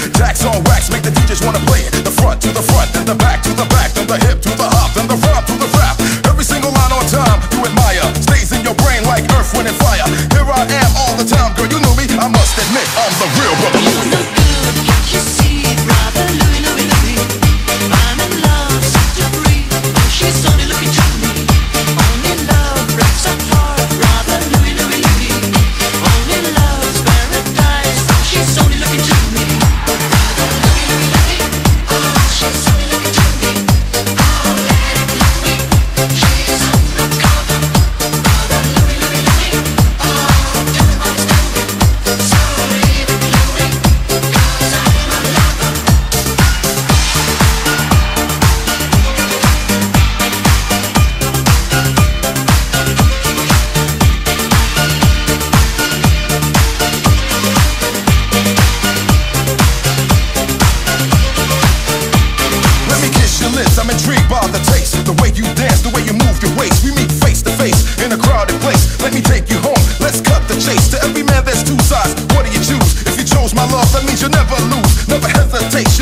Jacks on wax make the DJs wanna play it. The front to the front, then the back to the back, then the hip to the hop, then the rhyme to the rap. Every single line on time you admire stays in your brain like earth, wind, and fire. Here I am all the time, girl, you knew me. I must admit I'm the real brother Louie. You look good, can't you see, brother Louie, Louie, Louie? I'm in love, such a breeze. She's only looking to me. Only love breaks our heart, brother Louie, Louie, Louie. Only love's paradise. She's only looking to me. Brother Louie, Louie, Louie. Oh, she's only looking to me. Oh, let it Louie. She's undercover. Brother Louie, Louie, Louie. Oh, doing what it's doing. So leave it Louie, 'cause I'm a lover. Let me kiss your lips, I'm intrigued by the taste. The way you dance, the way you move your waist. We meet face to face in a crowded place. Let me take you home, let's cut the chase. To every man there's two sides, what do you choose? If you chose my love, that means you'll never lose. Never hesitate,